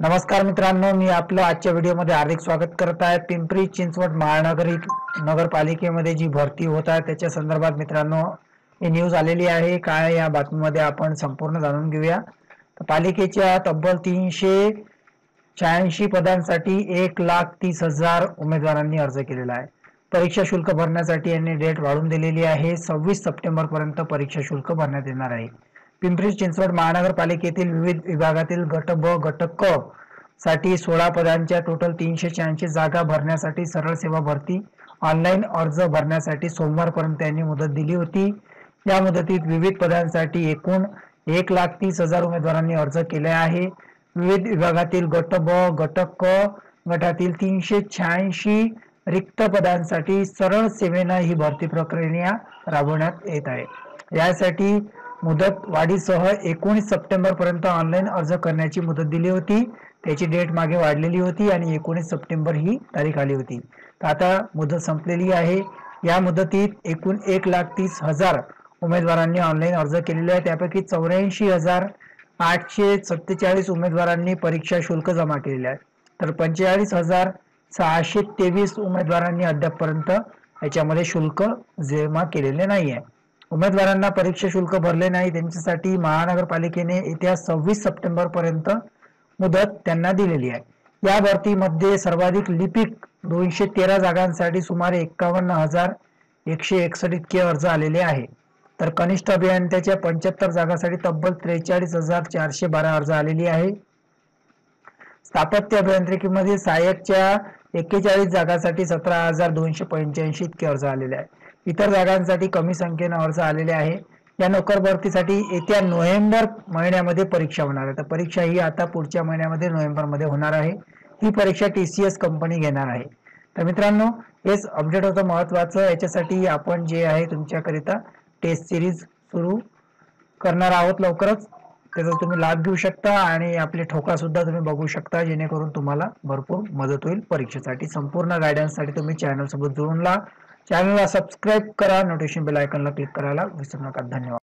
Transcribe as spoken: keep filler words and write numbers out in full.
नमस्कार मित्रांनो, मी आपलं आजच्या व्हिडिओमध्ये हार्दिक स्वागत करत आहे। पिंपरी चिंचवड महानगरी नगरपालिकेमध्ये जी भरती होत आहे त्याच्या संदर्भात मित्रांनो ही न्यूज आलेली आहे। काय या बातमीमध्ये आपण संपूर्ण जाणून घेऊया। पालिकेच्या तब्बल तीनशे शहाऐंशी पदांसाठी एक लाख तीस हजार उमेदवारांनी अर्ज केलेला आहे। परीक्षा शुल्क भरण्यासाठी यांनी डेट वाढवून दिलेली आहे। सव्वीस सप्टेंबर पर्यंत परीक्षा शुल्क भरण्यात येणार आहे। पिंपरी चिंचवड महानगरपालिकेतील विविध विभागातील गट ब गट क साठी सोळा पदांच्या टोटल तीनशे शहाऐंशी जागा भरण्यासाठी सरळ सेवा भरती ऑनलाईन अर्ज भरण्यासाठी सोमवारपर्यंत यांनी मुदत दिली होती। या मुदतीत विविध पदांसाठी एकूण एक लाख तीस हजार उमेदवारांनी अर्ज केले आहे। विविध विभागातील गट ब गट क गटातील तीनशे शहाऐंशी रिक्त पदांसाठी सरळ सेवेने ही भरती प्रक्रिया राबवण्यात येत आहे। यासाठी मुदत वाढीसह एकोणीस सप्टेंबर पर्यंत ऑनलाईन अर्ज करण्याची मुदत दिली होती। त्याची डेट मागे वाढलेली होती आणि एकोणीस सप्टेंबर ही तारीख आली होती। तर आता मुदत संपलेली आहे। या मुदतीत एकूण एक लाख तीस हजार उमेदवारांनी ऑनलाईन अर्ज केलेले आहे। त्यापैकी चौऱ्याऐंशी हजार आठशे सत्तेचाळीस उमेदवारांनी परीक्षा शुल्क जमा केलेले आहे, तर पंचेचाळीस हजार सहाशे तेवीस उमेदवारांनी अद्यापपर्यंत याच्यामध्ये शुल्क जमा केलेले नाही आहे। उमेदवारांना परीक्षा शुल्क भरले नाही त्यांच्यासाठी महानगरपालिकेने येत्या सव्वीस सप्टेंबर पर्यंत मुदत त्यांना दिलेली आहे। या भरतीमध्ये सर्वाधिक लिपिक दोनशे तेरा जागांसाठी सुमारे एक्कावन्न हजार एकशे एकसष्ट इतके अर्ज आलेले आहे, तर कनिष्ठ अभियंत्याच्या पंच्याहत्तर जागांसाठी तब्बल त्रेचाळीस हजार चारशे बारा अर्ज आलेली आहे। स्थापत्य अभियांत्रिकीमध्ये सहाय्यकच्या एक्केचाळीस जागांसाठी सतरा हजार दोनशे पंच्याऐंशी इतके अर्ज आलेले आहे। इतर जागांसाठी कमी संख्येने अर्ज आलेले आहे। या नोकर भरतीसाठी येत्या नोव्हेंबर महिन्यामध्ये परीक्षा होणार आहे। तर परीक्षा ही आता पुढच्या महिन्यामध्ये नोव्हेंबर मध्ये होणार आहे। ही परीक्षा टीसीएस कंपनी घेणार आहे। तर मित्रांनो हेच अपडेट होतं महत्त्वाचं। याच्यासाठी आपण जे आहे तुमच्याकरिता टेस्ट सिरीज सुरू करणार आहोत लवकरच। त्याचा तुम्ही लाभ घेऊ शकता आणि आपले ठोका सुद्धा तुम्ही बघू शकता, जेणेकरून तुम्हाला भरपूर मदत होईल परीक्षेसाठी। संपूर्ण गायडन्ससाठी तुम्ही चॅनल सोबत जोडून ला चॅनलला सबस्क्राइब करा, नोटिफिकेशन बेल आयकॉनला क्लिक करायला विसरू नका। धन्यवाद।